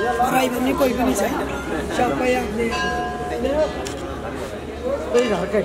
पढाइ भन्ने कोही पनि छैन सबै आफूले त्यही घरकै